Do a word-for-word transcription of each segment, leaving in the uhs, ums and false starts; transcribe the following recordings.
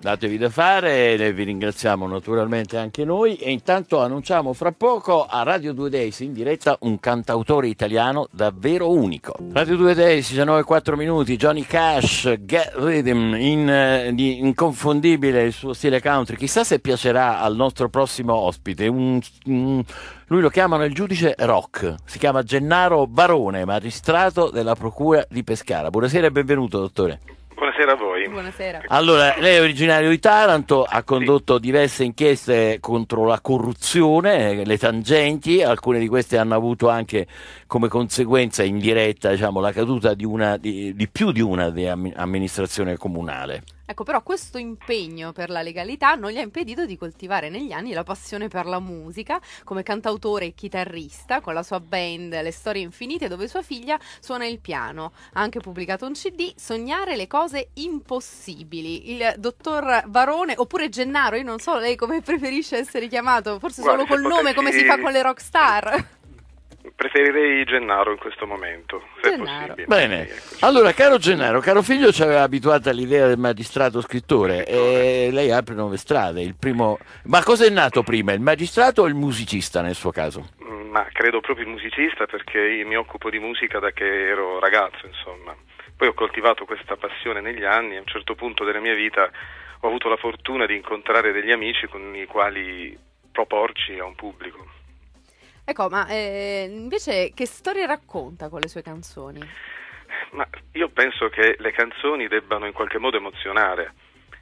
datevi da fare, e vi ringraziamo naturalmente anche noi, e intanto annunciamo fra poco a Radio due Days in diretta un cantautore italiano davvero unico. Radio due Days, diciannove e quattro minuti, Johnny Cash, Get Rhythm, in, eh, di inconfondibile il suo stile country. Chissà se piacerà al nostro prossimo ospite, un, un, lui lo chiamano il giudice rock, si chiama Gennaro Barone, magistrato della Procura di Pescara. Buonasera e benvenuto, dottore. Buonasera a voi. Buonasera. Allora, lei è originario di Taranto, ha condotto sì. diverse inchieste contro la corruzione, le tangenti, alcune di queste hanno avuto anche come conseguenza indiretta, diciamo, la caduta di, una, di, di più di una di amministrazione comunale. Ecco, però questo impegno per la legalità non gli ha impedito di coltivare negli anni la passione per la musica, come cantautore e chitarrista, con la sua band Le Storie Infinite, dove sua figlia suona il piano. Ha anche pubblicato un C D, Sognare le cose impossibili. Il dottor Barone, oppure Gennaro, io non so lei come preferisce essere chiamato, forse Guarda, solo col nome, potessi... come si fa con le rockstar. Preferirei Gennaro in questo momento, se Gennaro. è possibile. Bene, allora caro Gennaro, caro figlio ci aveva abituato all'idea del magistrato scrittore e lei apre nuove strade. Il primo... Ma cosa è nato prima, il magistrato o il musicista nel suo caso? Ma credo proprio il musicista, perché io mi occupo di musica da che ero ragazzo, insomma. Poi ho coltivato questa passione negli anni e a un certo punto della mia vita ho avuto la fortuna di incontrare degli amici con i quali proporci a un pubblico. Ecco, ma eh, invece che storie racconta con le sue canzoni? Ma io penso che le canzoni debbano in qualche modo emozionare,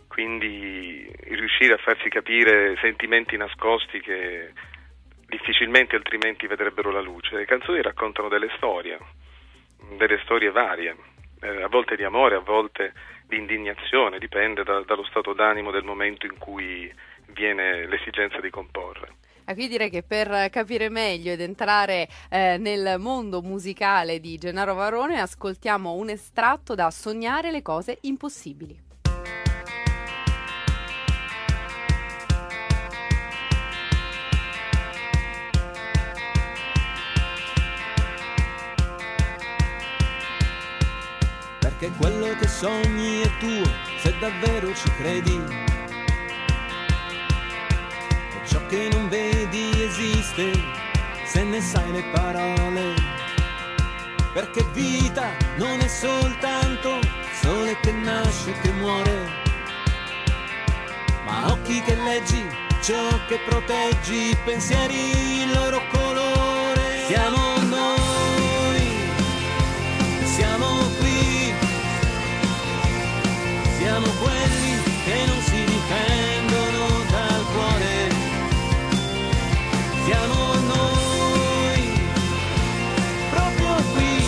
quindi riuscire a farsi capire sentimenti nascosti che difficilmente altrimenti vedrebbero la luce. Le canzoni raccontano delle storie, delle storie varie, eh, a volte di amore, a volte di indignazione, dipende da, dallo stato d'animo del momento in cui viene l'esigenza di comporre. Io direi che per capire meglio ed entrare eh, nel mondo musicale di Gennaro Barone ascoltiamo un estratto da Sognare le cose impossibili. Perché quello che sogni è tuo, se davvero ci credi. Ciò che non vedi esiste, se ne sai le parole. Perché vita non è soltanto sole che nasce e che muore, ma occhi che leggi, ciò che proteggi, pensieri, il loro colore. Siamo noi, siamo qui, siamo quelli che non si difendono dal cuore. Siamo noi, proprio qui,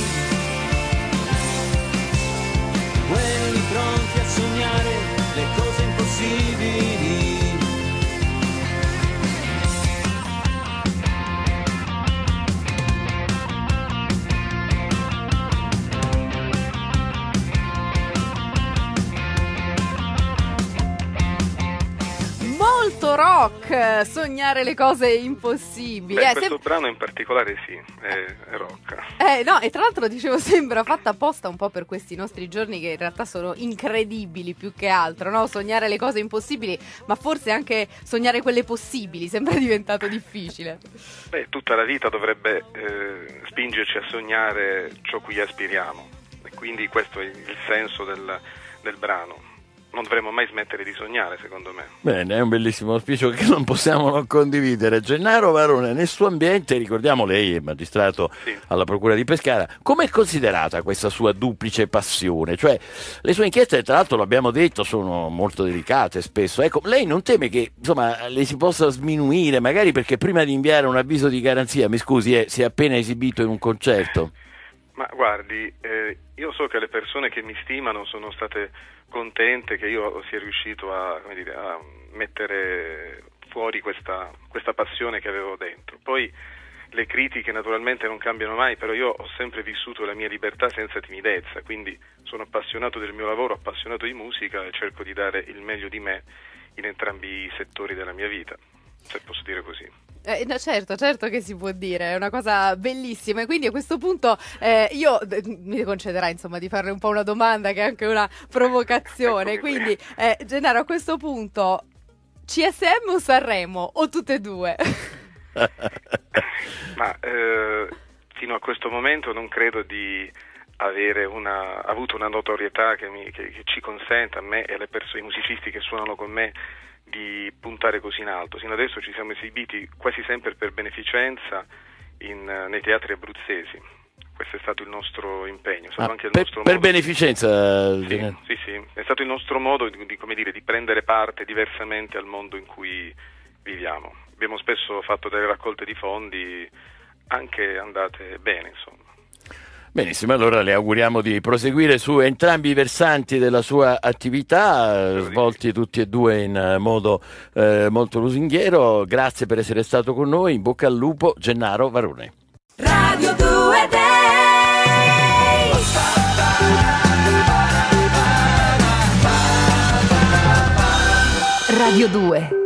quelli pronti a sognare le cose impossibili. Molto rock, Sognare le cose impossibili. Beh, eh, questo sem- brano in particolare sì, è, è rock. Eh, no, e tra l'altro dicevo sembra fatta apposta un po' per questi nostri giorni che in realtà sono incredibili più che altro, no? Sognare le cose impossibili, ma forse anche sognare quelle possibili sembra diventato difficile. Beh, tutta la vita dovrebbe eh, spingerci a sognare ciò cui aspiriamo, e quindi questo è il senso del, del brano. Non dovremmo mai smettere di sognare, secondo me. Bene, è un bellissimo auspicio che non possiamo non condividere. Gennaro Barone, nel suo ambiente, ricordiamo lei è magistrato sì. alla Procura di Pescara, com'è considerata questa sua duplice passione? Cioè, le sue inchieste, tra l'altro l'abbiamo detto, sono molto delicate spesso. Ecco, lei non teme che, insomma, le si possa sminuire, magari perché prima di inviare un avviso di garanzia, mi scusi, eh, si è appena esibito in un concerto? Ma guardi, eh, io so che le persone che mi stimano sono state contente che io sia riuscito a, come dire, a mettere fuori questa, questa passione che avevo dentro. Poi le critiche naturalmente non cambiano mai, però io ho sempre vissuto la mia libertà senza timidezza, quindi sono appassionato del mio lavoro, appassionato di musica e cerco di dare il meglio di me in entrambi i settori della mia vita. se posso dire così. Eh, no, certo, certo che si può dire, è una cosa bellissima, e quindi a questo punto eh, io d- mi concederai insomma di farle un po' una domanda che è anche una provocazione, quindi eh, Gennaro, a questo punto C S M o Sanremo o tutte e due? Ma eh, fino a questo momento non credo di avere una, avuto una notorietà che, mi, che, che ci consenta a me e alle persone, i musicisti che suonano con me, di puntare così in alto. Sino adesso ci siamo esibiti quasi sempre per beneficenza in, nei teatri abruzzesi. Questo è stato il nostro impegno. È stato ah, anche il per, nostro per modo beneficenza? Di, sì, sì, sì, è stato il nostro modo di, di, come dire, di prendere parte diversamente al mondo in cui viviamo. Abbiamo spesso fatto delle raccolte di fondi anche andate bene, insomma. Benissimo, allora le auguriamo di proseguire su entrambi i versanti della sua attività, svolti tutti e due in modo eh, molto lusinghiero. Grazie per essere stato con noi, in bocca al lupo, Gennaro Varone. Radio due Day. Radio due